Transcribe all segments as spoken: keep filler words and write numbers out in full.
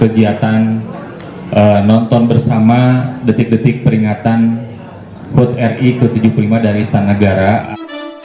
kegiatan uh, nonton bersama detik-detik peringatan H U T R I ke tujuh puluh lima dari Istana Negara.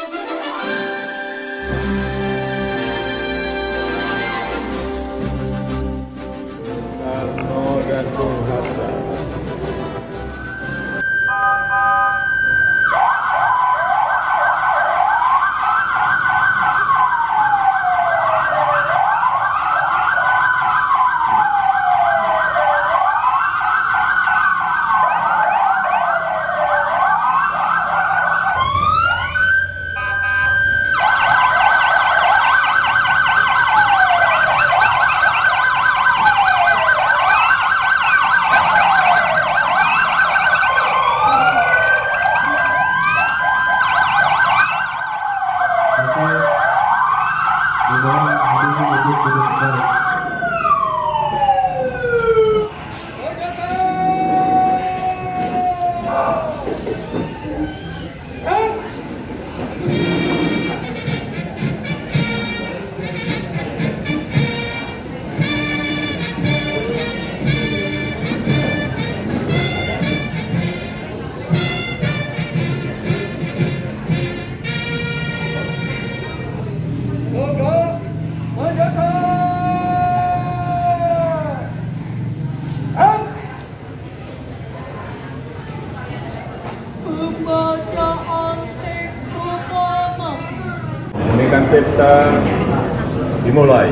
Pemilikan peta dimulai.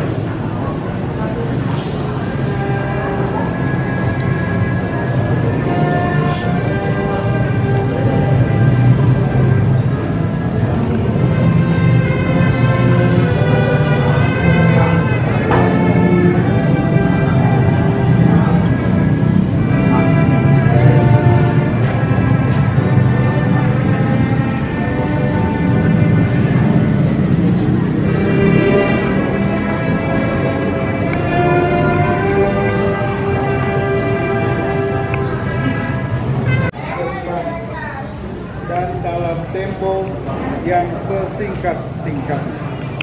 Dan dalam tempo yang sesingkat-singkatnya.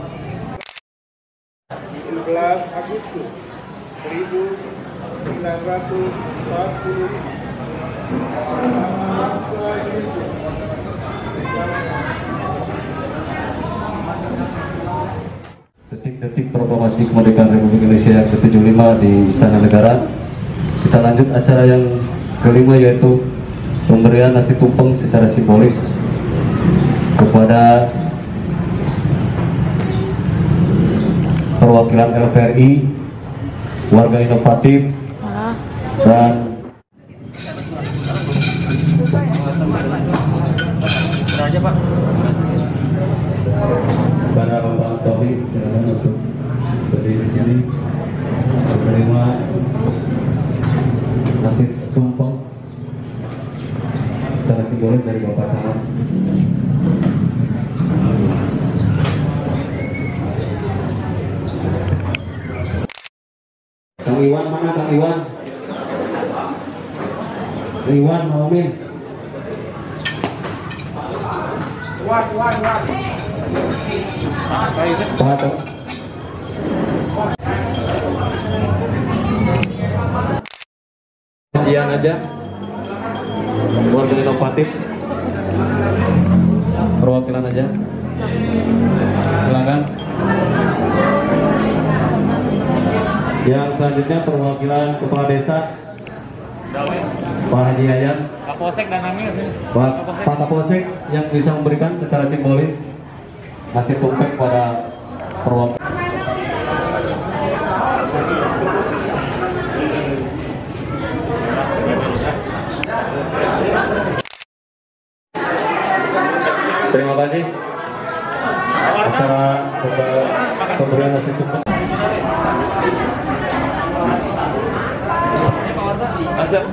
sebelas Agustus seribu sembilan ratus empat puluh lima. Detik-detik proklamasi kemerdekaan Republik Indonesia yang ke tujuh puluh lima di Istana Negara. Kita lanjut acara yang kelima, yaitu pemberian nasi tumpeng secara simbolis kepada perwakilan L P R I, warga inovatif, dan para orang tauhid. Silakan untuk berdiri di sini menerima nasi tumpeng secara simbolis dari Bapak Camat. Kang Iwan mana, Kang Iwan? Kang Iwan mau min? Wan, wan, wan. Pak. Kajian aja. Warga inovatif, perwakilan aja, silakan. Yang selanjutnya perwakilan kepala desa, Pak Haji Yayan, Kapolsek dan Amir. Pak Pak Kapolsek yang bisa memberikan secara simbolis nasi tumpeng pada perwakilan. Terima kasih. Acara pemberian nasi tumpeng. Masuk.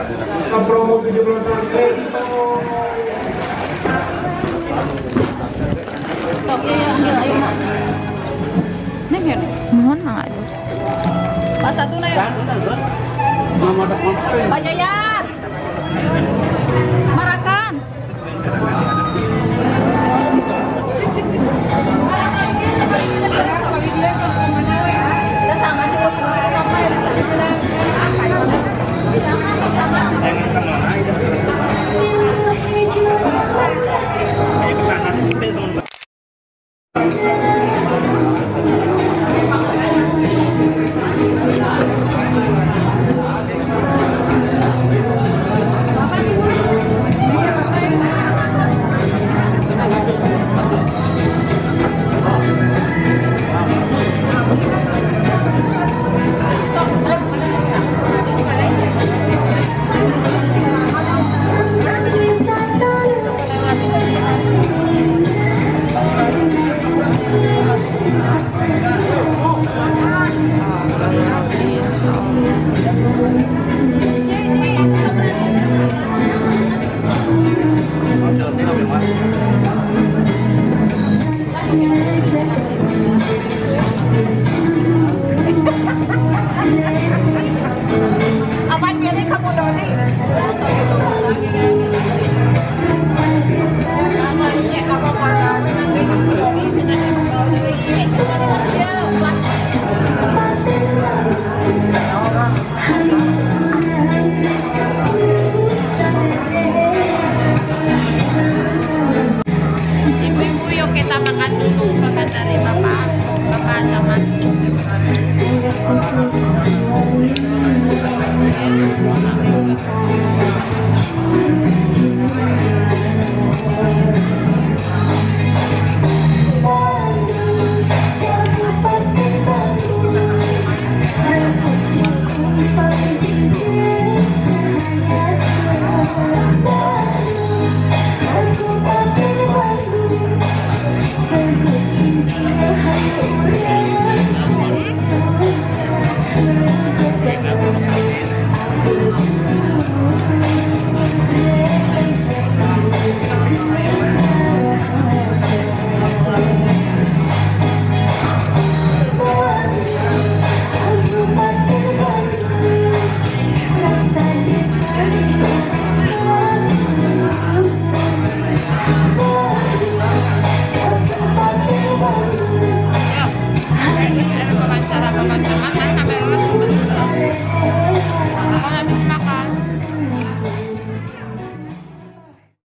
promo tujuh belas kredito. Sok ya ambil ayo mak. Nih kan, mohon mak. Pak satu nih. Pak Yayat. Marakan. Kita sama juga. Sama ya. Sama.